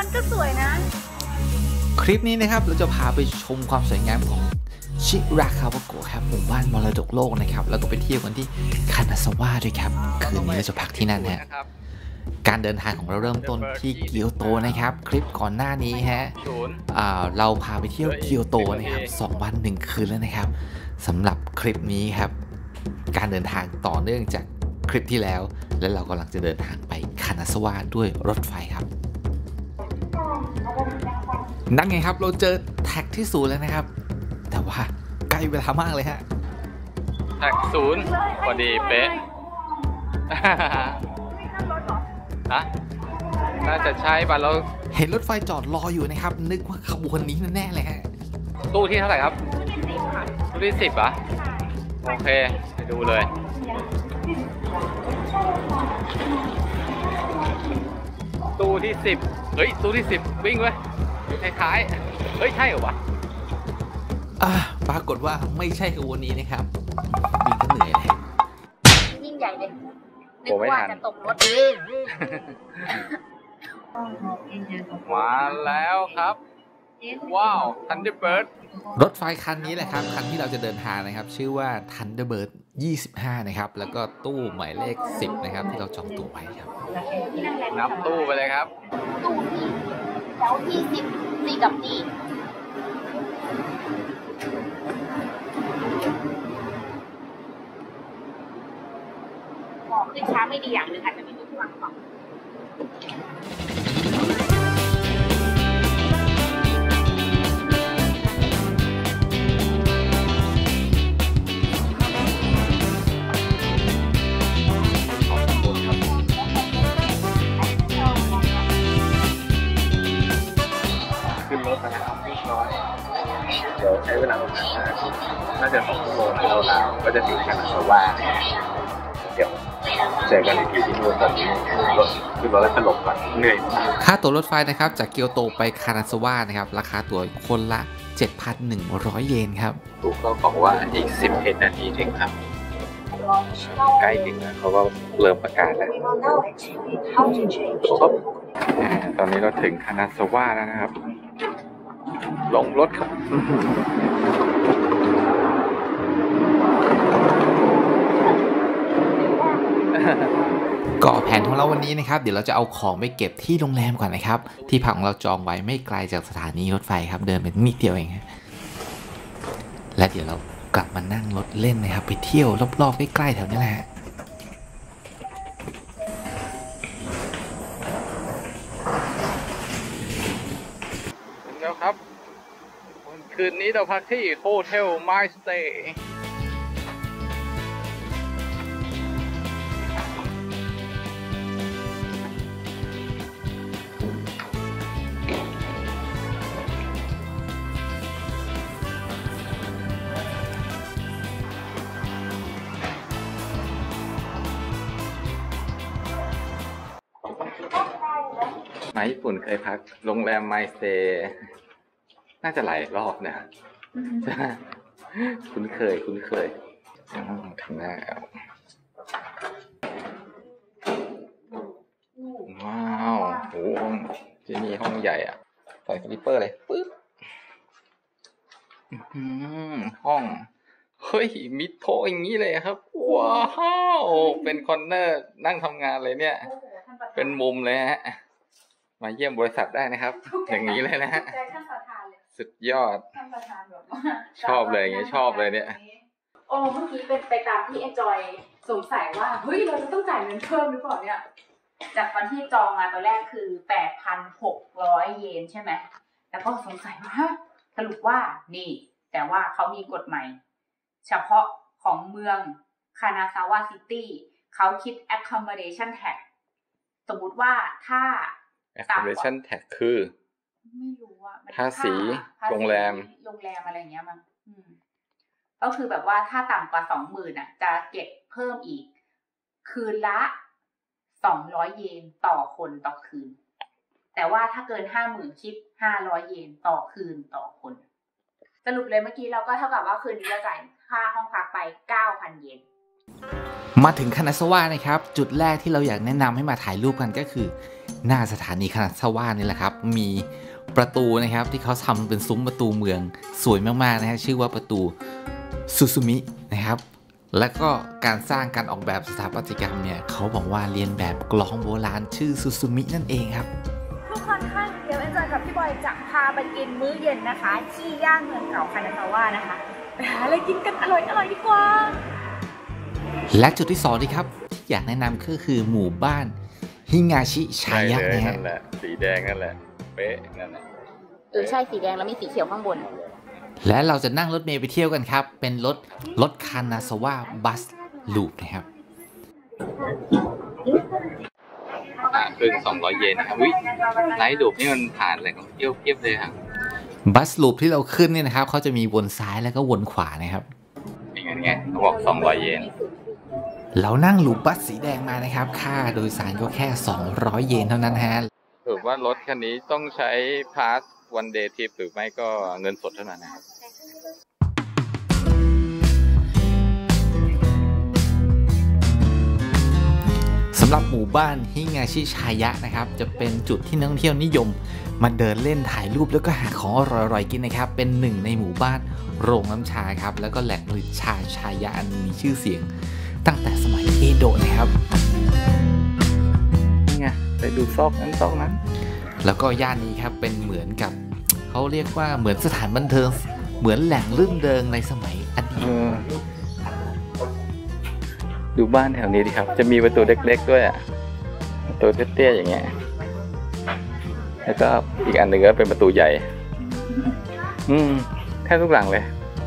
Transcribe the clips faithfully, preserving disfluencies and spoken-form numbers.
มันก็สวยนะคลิปนี้นะครับเราจะพาไปชมความสวยงามของชิราคาวาโกะครับหมู่บ้านมรดกโลกนะครับแล้วก็ไปเที่ยวกันที่คานาซาวะด้วยครับคืนนี้เราจะพักที่นั่นฮะการเดินทางของเราเริ่มต้นที่เกียวโตนะครับคลิปก่อนหน้านี้ฮะเราพาไปเที่ยวเกียวโตนะครับสองวันหนึ่งคืนแล้วนะครับสำหรับคลิปนี้ครับการเดินทางต่อเนื่องจากคลิปที่แล้วและเรากำลังจะเดินทางไปคานาซาวะด้วยรถไฟครับนั่นไงครับเราเจอแท็กที่ศูนย์แล้วนะครับแต่ว่าใกล้เวลามากเลยฮะแท็กศูนย์พอดีเป๊ะฮะน่าจะใช่ป่ะเราเห็นรถไฟจอดรออยู่นะครับนึกว่าขบวนนี้แน่ๆเลยฮะตู้ที่เท่าไหร่ครับตู้ที่สิบอ่ะโอเคไปดูเลยตู้ที่สิบเฮ้ยตู้ที่สิบวิ่งเว้ยท้ายๆเฮ้ยใช่เหรอวะอ่าปรากฏว่าไม่ใช่ขบวนนี้นะครับวิ่งก็เหนื่อยเลยยิ่งใหญ่เลยนึกว่าจะตกรถมาแล้วครับว้าว Thunderbird รถไฟคันนี้แหละครับคันที่เราจะเดินทางนะครับชื่อว่า Thunderbird ยี่สิบห้านะครับแล้วก็ตู้หมายเลขสิบนะครับที่เราจองตั๋วไว้ครับนับตู้ไปเลยครับตู้ที่แถวที่สิบสี่กับดีบอกขึ้นช้าไม่ดีอย่างหนึ่งอาจจะมีทุกวันก่อนเดี๋ยวใช้เวลาประมาณน่าจะสองชั่วโมงเราแล้วก็จะถึงคานาซาวะเดี๋ยวเจอกันอีกทีที่นู่นตอนนี้รถคือรถแล้วสลบก่อนเหนื่อยค่าตั๋วรถไฟนะครับจากเกียวโตไปคานาซาวะนะครับราคาตั๋วคนละ เจ็ดพันหนึ่งร้อย เยนครับตู้ก็บอกว่าอีกสิบเอ็ดนาทีถึงครับใกล้ถึงแล้วเขาก็เริ่มประกาศแล้วตอนนี้เราถึงคานาซาวะแล้วนะครับลงรถครับก็แผนของเราวันนี้นะครับเดี๋ยวเราจะเอาของไปเก็บที่โรงแรมก่อนนะครับที่พักของเราจองไว้ไม่ไกลจากสถานีรถไฟครับเดินไปนิดเดียวเองและเดี๋ยวเรากลับมานั่งรถเล่นนะครับไปเที่ยวรอบๆใกล้ๆแถวนี้แหละแล้วครับคืนนี้เราพักที่โฮเทลไมสเตย์มาญี่ปุ่นเคยพักโรงแรมไมสเตย์น่าจะหลายรอบนะคุ้นเคยคุ้นเคยถึงแล้วว้าวโหที่นี่ห้องใหญ่อ่ะใส่สลิปเปอร์เลยปึ๊บห้องเฮ้ยมิโถอย่างนี้เลยครับว้าวเป็นคอนเนอร์นั่งทำงานเลยเนี่ยเป็นมุมเลยฮะมาเยี่ยมบริษัทได้นะครับอย่างนี้เลยนะฮะสุดยอดชอบเลยอย่างนี้ชอบเลยเนี่ยโอ้เมื่อกี้เป็นไปตามที่ Enjoy สงสัยว่าเฮ้ยเราจะต้องจ่ายเงินเพิ่มหรือเปล่าเนี่ยจากวันที่จองมาตอนแรกคือ แปดพันหกร้อย เยนใช่ไหมแล้วก็สงสัยว่าสรุปว่านี่แต่ว่าเขามีกฎใหม่เฉพาะของเมืองคานาซาวะซิตี้เขาคิด accommodation tax สมมุติว่าถ้า accommodation tax คือไม่รู้ว่าภาษีโรงแรมโรงแรมอะไรอย่างเงี้ยมั้งก็คือแบบว่าถ้าต่ำกว่าสองหมื่นอ่ะจะเก็บเพิ่มอีกคืนละสองร้อยเยนต่อคนต่อคืนแต่ว่าถ้าเกินห้าหมื่นคิดห้าร้อยเยนต่อคืนต่อคนสรุปเลยเมื่อกี้เราก็เท่ากับว่าคืนนี้เราจ่ายค่าห้องพักไปเก้าพันเยนมาถึงคานาซาวะนะครับจุดแรกที่เราอยากแนะนำให้มาถ่ายรูปกันก็คือหน้าสถานีคานาซาวะนี่แหละครับมีประตูนะครับที่เขาทำเป็นซุ้มประตูเมืองสวยมากๆนะฮะชื่อว่าประตูซูซูมินะครับและก็การสร้างการออกแบบสถาปัตยกรรมเนี่ยเขาบอกว่าเรียนแบบกลองโบราณชื่อซูซูมินั่นเองครับทุกคนคะเดี๋ยวเอ็นจอยกับพี่บอยจะพาไปกินมื้อเย็นนะคะที่ย่านเมืองเก่าคานาซาวะนะคะไปหาอะไรกินกันอร่อยอร่อยดีกว่าและจุดที่สองดีครับที่อยากแนะนำก็คือหมู่บ้านฮิงาชิชายะนะฮะนั่นแหละสีแดงนั่นแหละเป๊ะนั่นแหละเออใช่สีแดงแล้วมีสีเขียวข้างบนและเราจะนั่งรถเมล์ไปเที่ยวกันครับเป็นรถรถคานาซาวะบัสลูปนะครับอ่าคืนสองร้อยเยนนะครับวิไนท์ลูปนี่มันผ่านแหล่งท่องเที่ยวเพียบเลยครับบัสลูปที่เราขึ้นนี่นะครับเขาจะมีวนซ้ายแล้วก็วนขวานะครับอย่างเงี้ยเขาบอกสองร้อยเยนเรานั่งลูปบัสสีแดงมานะครับค่าโดยสารก็แค่สองร้อยเยนเท่านั้นฮะถือว่ารถคันนี้ต้องใช้พาสวันเดย์ทริปหรือไม่ก็เงินสดเท่านั้นนะครับสำหรับหมู่บ้านฮิงาชิชายะนะครับจะเป็นจุดที่นักท่องเที่ยวนิยมมาเดินเล่นถ่ายรูปแล้วก็หาของอร่อยๆกินนะครับเป็นหนึ่งในหมู่บ้านโรงน้ำชาครับแล้วก็แหล่งผลิตชาชายะอันมีชื่อเสียงตั้งแต่สมัยเอโดะนะครับนี่ไงไปดูซอกนั้นซอกนั้นแล้วก็ย่านนี้ครับเป็นเหมือนกับเขาเรียกว่าเหมือนสถานบันเทิงเหมือนแหล่งรื่นเริงในสมัยอดีตดูบ้านแถวนี้ดิครับจะมีประตูเล็กๆด้วยอ่ะประตูเตี้ยๆอย่างเงี้ยแล้วก็อีกอันหนึ่งก็เป็นประตูใหญ่อืมแทบทุกหลังเลย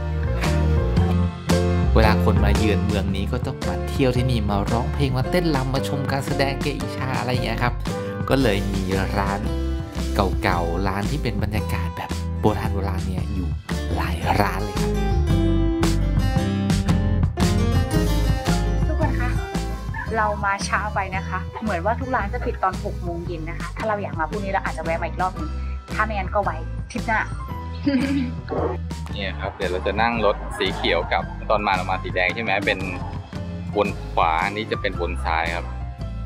เวลาคนมาเยือนเมืองนี้ก็ต้องมาเที่ยวที่นี่มาร้องเพลงมาเต้นรำมาชมการแสดงเกอิชาอะไรอย่างเงี้ยครับก็เลยมีร้านเก่าๆร้านที่เป็นบรรยากาศแบบโบราณโบราณเนี่ยอยู่หลายร้านเลยครับทุกคนคะเรามาช้าไปนะคะเหมือนว่าทุกร้านจะปิดตอนหกโมงเย็นนะคะถ้าเราอยากมาพรุ่งนี้เราอาจจะแวะมาอีกรอบนึงถ้าไม่งั้นก็ไว้ทริปหน้าเนี่ยครับเดี๋ยวเราจะนั่งรถสีเขียวกับตอนมาเรามาสีแดงใช่ไหมเป็นวนขวานี้จะเป็นวนซ้ายครับ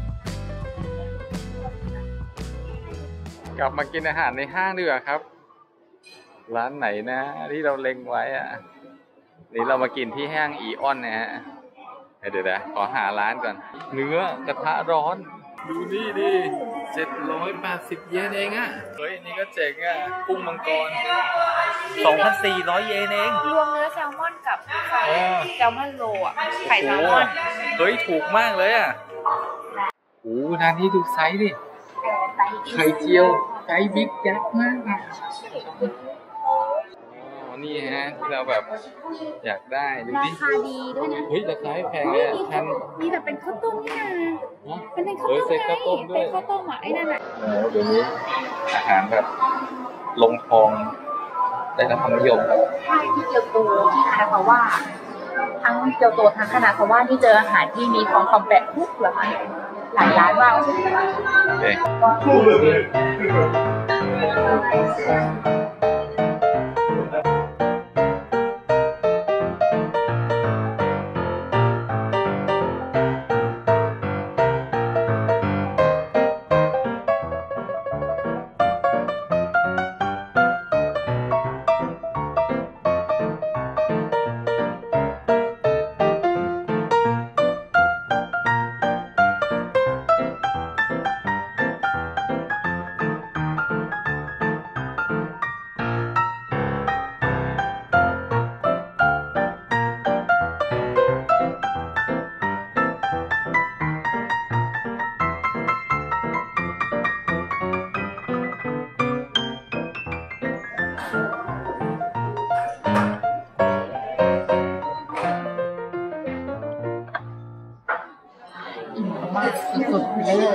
กลับมากินอาหารในห้างดีกว่าครับร้านไหนนะที่เราเล็งไว้อ่ะนี่เรามากินที่ห้างอีออนนะฮะเดี๋ยวนะขอหาร้านก่อนเนื้อกระทะร้อนดูนี่ดิเจ็ดร้อยแปดสิบเยนเองอ่ะเฮ้ยนี่ก็เจ๋งอ่ะกุ้งมังกรสองพันสี่ร้อยเยนเองรวมเนื้อแซลมอนกับไข่แซลมอนโรอ่ะไข่แซลมอนเฮ้ยถูกมากเลยอ่ะโอ้ร้านนี้ดูไซส์ดิไข่เจียวไซส์บิ๊กยักษ์มากอ่ะนี่ฮะที่เราแบบอยากได้ดูดิราคาดีด้วยนะเฮ้ยราคาแพงเลยทันมีแบบเป็นข้าวต้มนี่นะเป็นเป็นข้าวต้มเป็นข้าวต้มอ่ะไอ้นั่นอ่ะโอ้เดี๋ยวนี้อาหารแบบลงทองได้รับความนิยมใช่ที่เกียวโตที่คานาซาวะทั้งเกียวโตทั้งคานาซาวะที่เจออาหารที่มีของคอมแปะทุกร้านหลายร้านมากสุดๆเลย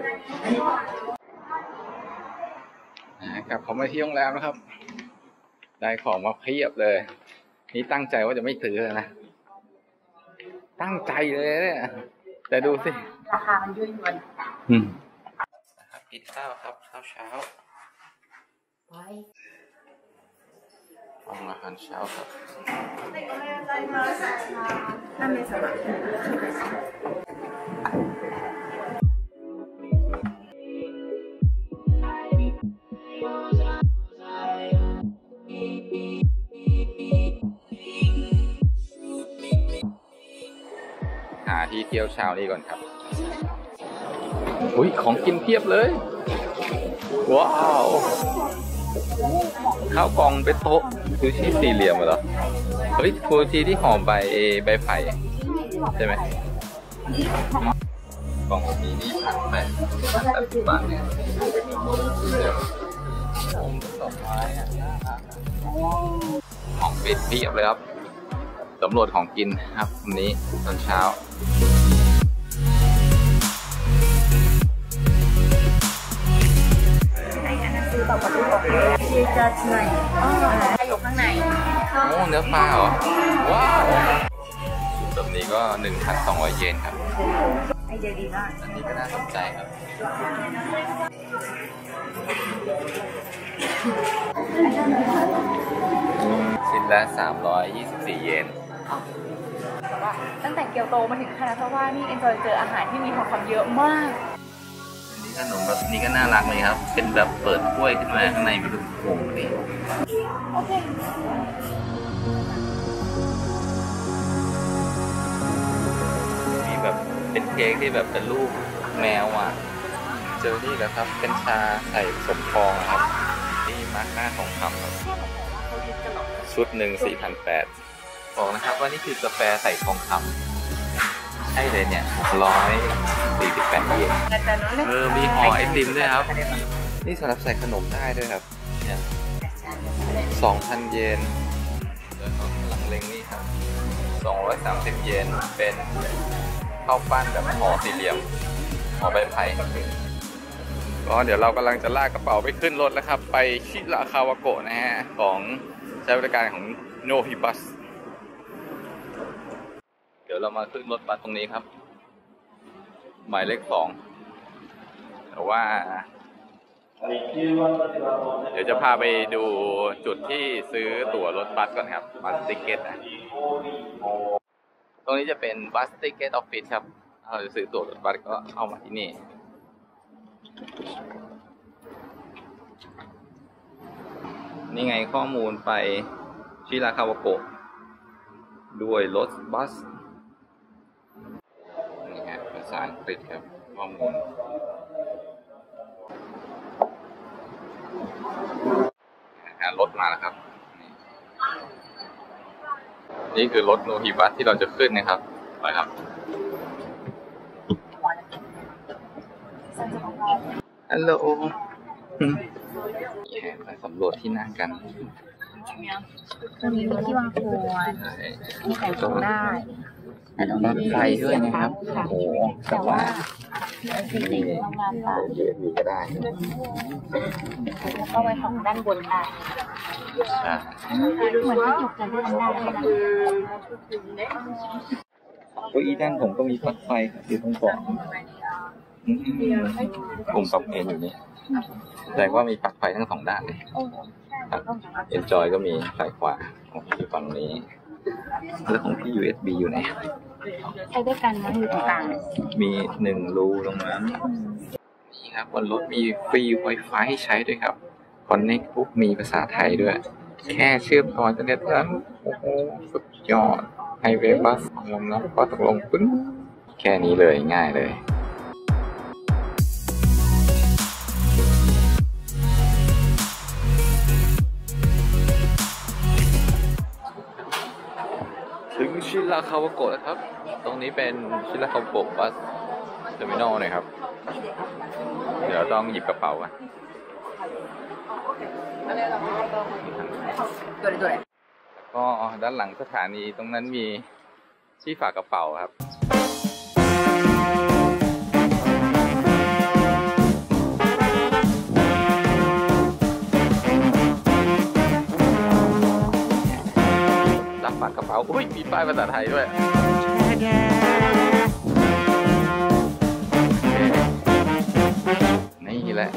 กลับเขามาที่โรงแรมนะครับได้ของมาเพียบเลยนี่ตั้งใจว่าจะไม่ซื้อเลยนะตั้งใจเลยเนี่ยแต่ดูสิราคามันยุ่ยมันอืมนะครับกินข้าวครับข้าวเช้าไปห้องอาหารเช้าครับหาที่เที่ยวเช้านี้ก่อนครับอุ้ยของกินเพียบเลยว้าวข้าวกล่องเป็นโต๊ะซูชิสี่เหลี่ยมเหรอเฮ้ยซูชิที่ห่อใบใบไผ่ใช่ไหมกล่องนี้นี่พันแปดสิบบาทเนี่ยโอ้ดอกไม้ของปิดเพียบเลยครับสำรวจของกินครับวันนี้ตอนเช้าอยู่ข้างในโอ้เนื้อปลาเหรอว้าวแบบนี้ก็หนึ่งพันสองร้อยเยนครับไอเดียดีมากอันนี้ก็น่าสนใจครับชิ้นละสามร้อยยี่สิบสี่เยนแต่ว่าตั้งแต่เกียวโตมาถึงคานาซาวะนี่เอ็นจอยเจออาหารที่มีทองคำเยอะมากอันนี้ขนมแบบนี้ก็น่ารักเลยครับเป็นแบบเปิดกล้วยขึ้นมาข้างในมีลูกโป่งนี่มีแบบเป็นเค้กที่แบบเป็นรูปแมวอ่ะเจอนี่แหละครับเป็นชาใส่ผสมฟองครับนี่มาร์กหน้าทองคำครับชุดหนึ่งสี่พันแปดบอกนะครับว่านี่คือกาแฟใส่ทองคำใช่เลยเนี่ยร้อยสี่สิบแปดเยนเออมีห่อไอติมด้วยครับนี่สำหรับใส่ขนมได้ด้วยครับเนี่ยสองพันเยนเดี๋ยวเขากำลังเล็งนี่ครับสองร้อยสามสิบเยนเป็นข้าวปั้นแบบห่อสี่เหลี่ยมห่อใบไผ่ก็เดี๋ยวเรากำลังจะลากกระเป๋าไปขึ้นรถแล้วครับไปชิราคาวาโกะนะฮะของใช้บริการของโนฮิบัสเดี๋ยวเรามาขึ้นรถบัสตรงนี้ครับหมายเลขสองแต่ว่าเดี๋ยวจะพาไปดูจุดที่ซื้อตั๋วรถบัสก่อนครับบัสติเกตนะตรงนี้จะเป็นบัสติเกตออฟฟิศครับเราจะซื้อตั๋วรถบัสก็เข้ามาที่นี่นี่ไงข้อมูลไปชิราคาวาโกะด้วยรถบัสนี่ฮะภาษาอังกฤษครับข้อมูลรถมาแล้วครับนี่คือรถโนฮิบัสที่เราจะขึ้นนะครับไปครับฮัลโหลไปสำรวจที่นั่งกันมีที่วางขวดมีใส่ของได้รถไฟด้วยนะครับโอ้โหแต่ว่าสิ่งที่ทำงานต่างยู เอส บี ก็ได้แล้วก็ไว้ของด้านบนได้เหมือนที่จุกจะทำได้เก้าอี้ด้านผมก็มีปลั๊กไฟอยู่ตรงกล่องปุ่มปรับเอนอยู่นี่แสดงว่ามีปลั๊กไฟทั้งสองด้านเลยเอ็นจอยก็มีสายขวาของที่ฝั่งนี้แล้วของพี่ ยู เอส บี อยู่ไหนใช้ด้วยกันนะอยู่ตรงกลางมีหนึ่งรูตรงนั้นนี่ครับบนรถมีฟรี Wi-Fi ให้ใช้ด้วยครับ Connect ปุ๊บมีภาษาไทยด้วยแค่เชื่อมต่ออินเทอร์เน็ตนั้นโอ้โหสุดยอดไฮเวย์บัสลงแล้วก็ตกลงปึ้งแค่นี้เลยง่ายเลยถึงชิราคาวาโกะแล้วครับตรงนี้เป็นชิราคาวาโกะบัสเทอร์มินอลนะครับเดี๋ยวต้องหยิบกระเป๋าอ่ะก็ด้านหลังสถานีตรงนั้นมีที่ฝากกระเป๋าครับรับฝากกระเป๋าอุ้ยมีป้ายภาษาไทยด้วยนี่แหละ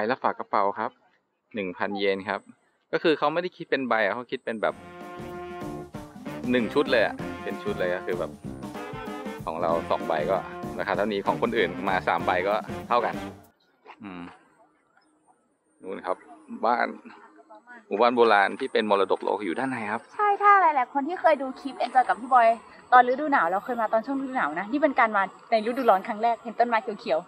และฝากระเป๋าครับหนึ่งพันเยนครับก็คือเขาไม่ได้คิดเป็นใบอะเขาคิดเป็นแบบหนึ่งชุดเลยอะเป็นชุดเลยก็คือแบบของเราสองใบก็ราคาเท่านี้ของคนอื่นมาสามใบก็เท่ากันอืมนู่นครับบ้านหมู่บ้านโบราณที่เป็นมรดกโลกอยู่ด้านในครับใช่ถ้าหลายๆคนที่เคยดูคลิปเอ็นจอยกับพี่บอยตอนฤดูหนาวเราเคยมาตอนช่วงฤดูหนาวนะนี่เป็นการมาในฤดูร้อนครั้งแรกเห็นต้นไม้เขียว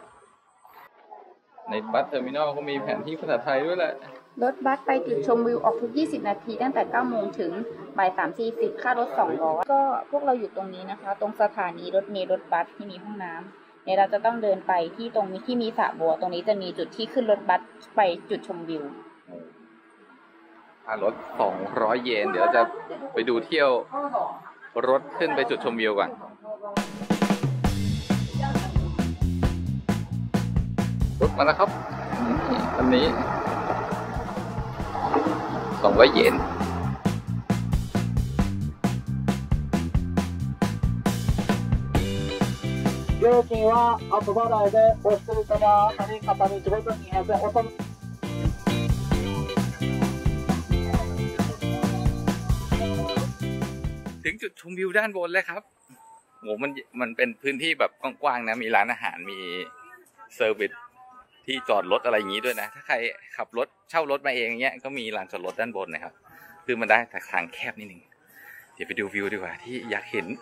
ในบัสเทอร์มินอลก็มีแผนที่ภาษาไทยด้วยแหละรถบัสไปจุดชมวิวออกทุกยี่สิบนาทีตั้งแต่เก้าโมงถึงบ่ายสามสี่สิบค่ารถสองร้อยก็พวกเราอยู่ตรงนี้นะคะตรงสถานีรถเมล์รถบัสที่มีห้องน้ำเนี่ยเราจะต้องเดินไปที่ตรงนี้ที่มีสระบัวตรงนี้จะมีจุดที่ขึ้นรถบัสไปจุดชมวิวค่ารถสองร้อยเยนเดี๋ยวจะไปดูเที่ยวรถขึ้นไปจุดชมวิวก่อนรถมาแล้วครับอันนี้สองร้อยเยน料金は後払いでお一人様何片道ごとににひゃくえんおとถึงจุดชมวิวด้านบนเลยครับโหมันมันเป็นพื้นที่แบบกว้างๆนะมีร้านอาหารมีเซอร์วิสที่จอดรถอะไรอย่างนี้ด้วยนะถ้าใครขับรถเช่ารถมาเองเงี้ยก็มีลานจอดรถด้านบนนะครับคือมันได้แต่ทางแคบนิดนึงเดี๋ยวไปดูวิวดีกว่าที่อยากเห็น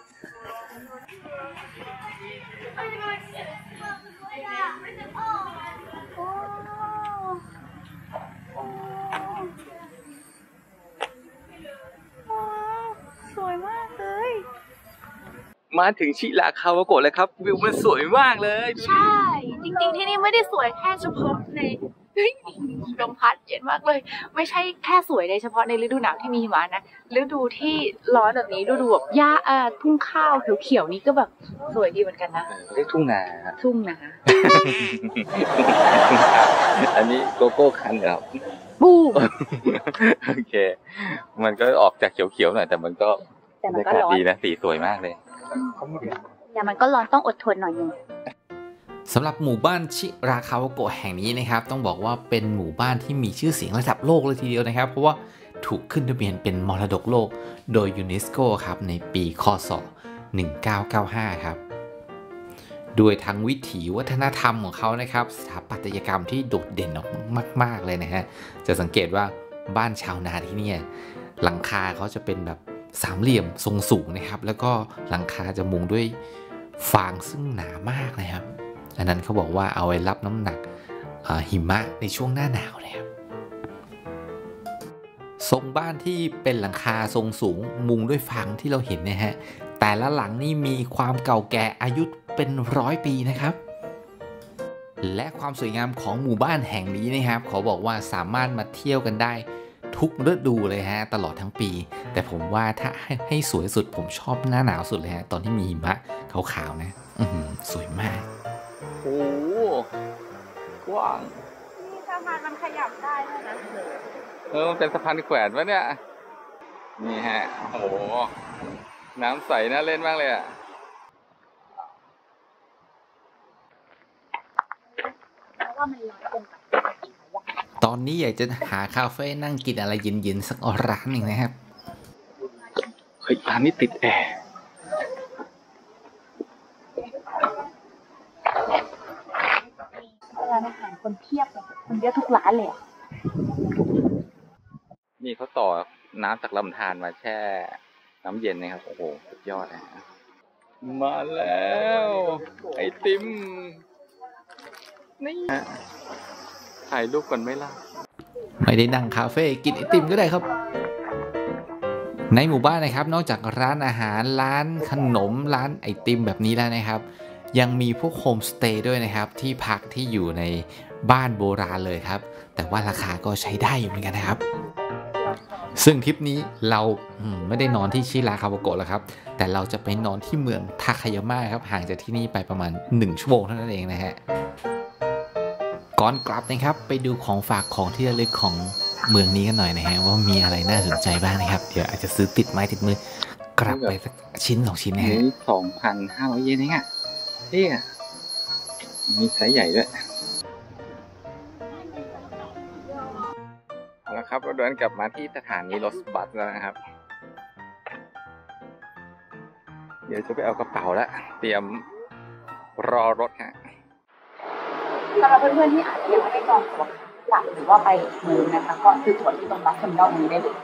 สวยมากเลยมาถึงชิราคาวาโกะเลยครับวิวมันสวยมากเลยใช่จริงๆที่นี่ไม่ได้สวยแค่เฉพาะในลมพัดเย็นมากเลยไม่ใช่แค่สวยในเฉพาะในฤดูหนาวที่มีหิมะนะฤดูที่ร้อนแบบนี้ฤดูแบบหญ้าอ่าทุ่งข้าวเขียวๆนี่ก็แบบสวยดีเหมือนกันนะเรียกทุ่งนาทุ่งนาอันนี้โกโก้คันครับบูโอเคมันก็ออกจากเขียวๆหน่อยแต่มันก็แต่มันก็ร้อนดีนะสีสวยมากเลยแต่มันก็ร้อนต้องอดทนหน่อยนึงสำหรับหมู่บ้านชิราคาวาโกะแห่งนี้นะครับต้องบอกว่าเป็นหมู่บ้านที่มีชื่อเสียงระดับโลกเลยทีเดียวนะครับเพราะว่าถูกขึ้นทะเบียนเป็นมรดกโลกโดยยูเนสโกครับในปีค.ศ.หนึ่งเก้าเก้าห้าครับด้วยทั้งวิถีวัฒนธรรมของเขานะครับสถาปัตยกรรมที่โดดเด่นออกมากๆเลยนะฮะจะสังเกตว่าบ้านชาวนาที่นี่หลังคาเขาจะเป็นแบบสามเหลี่ยมทรงสูงนะครับแล้วก็หลังคาจะมุงด้วยฟางซึ่งหนามากนะครับอันนั้นเขาบอกว่าเอาไว้รับน้ำหนักหิมะในช่วงหน้าหนาวนะครับทรงบ้านที่เป็นหลังคาทรงสูงมุงด้วยฟางที่เราเห็นนะฮะแต่ละหลังนี่มีความเก่าแก่อายุเป็นร้อยปีนะครับและความสวยงามของหมู่บ้านแห่งนี้นะครับขอบอกว่าสามารถมาเที่ยวกันได้ทุกฤดูเลยฮะตลอดทั้งปีแต่ผมว่าถ้าให้สวยสุดผมชอบหน้าหนาวสุดเลยฮะตอนที่มีหิมะขาวๆนะอื้อหือสวยมากโอ้กว้างนี่สะพานมันขยับได้ด้วยนะเออมันเป็นสะพานแขวนวะเนี่ยนี่ฮะโอ้โหน้ำใสน่าเล่นมากเลยอ่ะตอนนี้อยากจะหาคาเฟ่นั่งกินอะไรเย็นๆสักร้านหนึ่งนะครับเฮ้ยร้านนี้ติดแอร์ร้านอาหารคนเพียบเลยคนเยอะทุกร้านเลยนี่เขาต่อน้ำจากลำธารมาแช่น้ำเย็นนะครับโอ้โหสุดยอดนะมาแล้วไอติมนี่ถ่ายรูปก่อนไหมล่ะไม่ได้นั่งคาเฟ่กินไอติมก็ได้ครับในหมู่บ้านนะครับนอกจากร้านอาหารร้านขนมร้านไอติมแบบนี้แล้วนะครับยังมีพวกโฮมสเตย์ด้วยนะครับที่พักที่อยู่ในบ้านโบราณเลยครับแต่ว่าราคาก็ใช้ได้อยู่เหมือนกันนะครับซึ่งทริปนี้เราไม่ได้นอนที่ชิราคาวาโกะแล้วครับแต่เราจะไปนอนที่เมืองทาคายาม่าครับห่างจากที่นี่ไปประมาณหนึ่งชั่วโมงเท่านั้นเองนะฮะก่อนกลับนะครับไปดูของฝากของที่ระลึกของเมืองนี้กันหน่อยนะฮะว่ามีอะไรน่าสนใจบ้างนะครับเดี๋ยวอาจจะซื้อติดไม้ติดมือกลับไปสักชิ้นสองชิ้นนะฮะสองพันห้าร้อยเยนเองอ่ะนี่มีไซส์ใหญ่ด้วยวนกลับมาที่สถานีรถบัสแล้วนะครับ เดี๋ยวจะไปเอากระเป๋าแล้วเตรียมรอรถฮะสำหรับเพื่อนๆที่อาจจะยังไม่ได้จองตั๋วกลับหรือว่าไปอีกเมืองนะคะก็ซื้อตั๋วที่ตรงบัสเทอร์มินอลนี้ได้เลย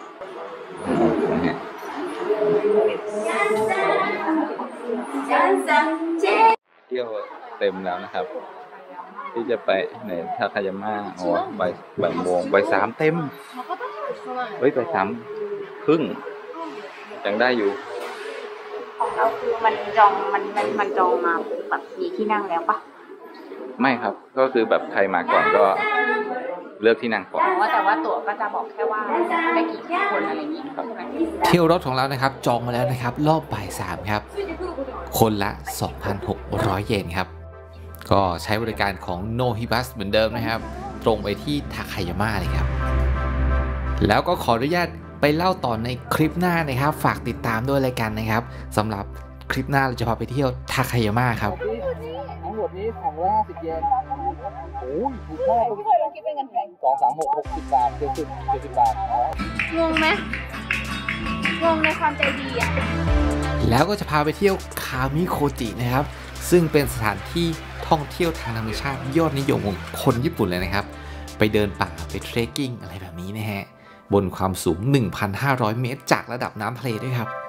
เที่ยวเต็มแล้วนะครับ ที่จะไปในทาคายาม่าโอ้บ่ายบ่ายโมงบ่ายสามเต็มเฮ้ยบ่ายสามครึ่งยังได้อยู่ของเราคือมันจองมันมันมันจองมาแบบมีที่นั่งแล้วปะไม่ครับก็คือแบบใครมาก่อนก็เลือกที่นั่งก่อนอ๋อแต่ว่าตั๋วก็จะบอกแค่ว่าได้กี่คนอะไรอย่างนี้ใช่ไหมเที่ยวรถของเรานะครับจองมาแล้วนะครับรอบบ่ายสามครับคนละ สองพันหกร้อย เยนครับก็ใช้บริการของ โนฮิบัส เหมือนเดิมนะครับตรงไปที่ทาคายาม่าเลยครับแล้วก็ขออนุญาตไปเล่าต่อในคลิปหน้านะครับฝากติดตามด้วยรายการนะครับสำหรับคลิปหน้าเราจะพาไปเที่ยวทาคายาม่าครับทั้งหมดนี้สองร้อยห้าสิบเยนโอ้ยถูกมากพี่เคยลองคิดเป็นเงินไทยสองสามหกหกสิบบาทเจ็ดสิบเจ็ดสิบบาทอ๋องงไหมงงในความใจดีอ่ะแล้วก็จะพาไปเที่ยวคามิโคจินะครับซึ่งเป็นสถานที่ท่องเที่ยวทางธรรมชาติยอดนิยมของคนญี่ปุ่นเลยนะครับไปเดินป่าไปเทรคกิ้งอะไรแบบนี้นะฮะบนความสูง หนึ่งพันห้าร้อย เมตรจากระดับน้ำทะเลด้วยครับ